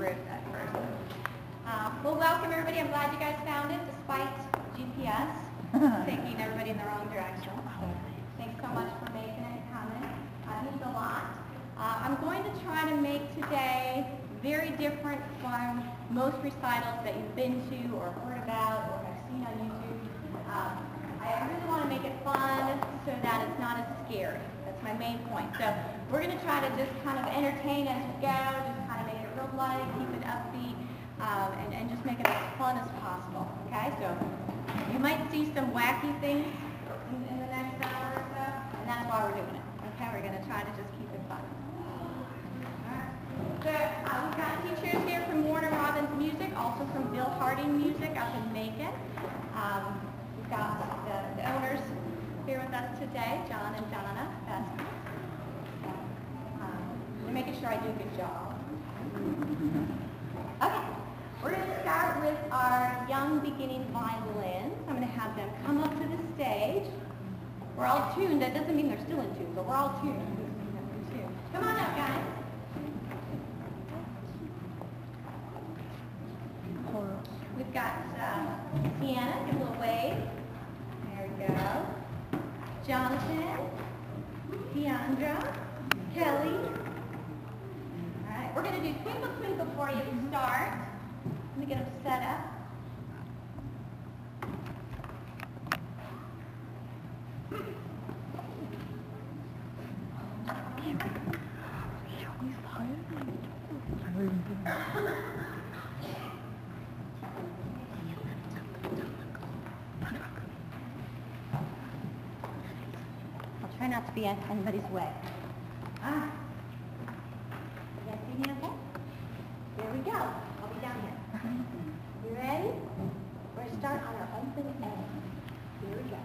group at first. Well, welcome everybody. I'm glad you guys found it, despite GPS taking everybody in the wrong direction. Thanks so much for making it and coming. It means a lot. I'm going to try to make today very different from most recitals that you've been to or heard about or have seen on YouTube. I really want to make it fun so that it's not as scary. That's my main point. So we're going to try to just kind of entertain as we go, just kind of make it real light, keep it upbeat, and just make it as fun as possible. Okay? So you might see some wacky things in the next hour or so, and that's why we're doing it. Okay? We're going to try to just keep it fun. So we've got teachers here from Warner Robins Music, also from Bill Harding Music up in Macon. We've got the owners here with us today, John and Donna. We're making sure I do a good job. Okay, we're going to start with our young beginning violins. I'm going to have them come up to the stage. We're all tuned. That doesn't mean they're still in tune, but we're all tuned. Come on up, guys. We've got Sienna, give a little wave. There we go. Jonathan, Deandra, Kelly. All right, we're going to do Twinkle Twinkle for you to start. Let me get them set up. Try not to be in anybody's way. You guys see me okay? There we go. I'll be down here. You ready? We're going to start on our open A. Here we go.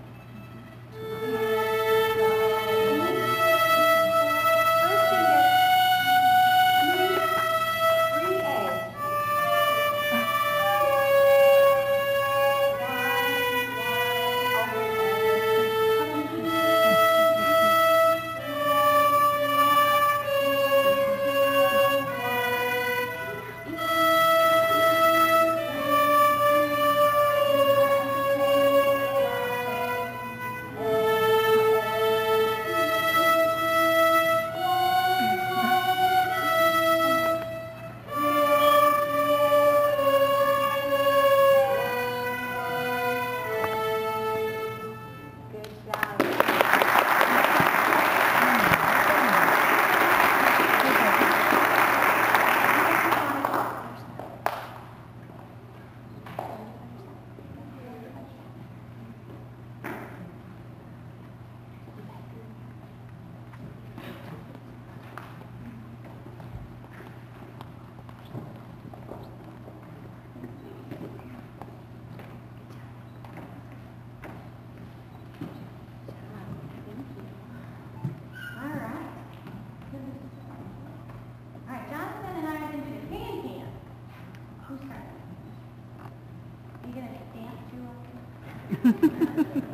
Who's turn? Are you going to dance, Jewel?